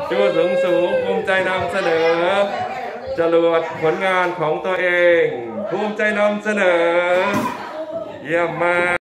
ชูสูงภูมิใจนำเสนอจรวดผลงานของตัวเองภูมิใจนำเสนอเยี่ยมมาก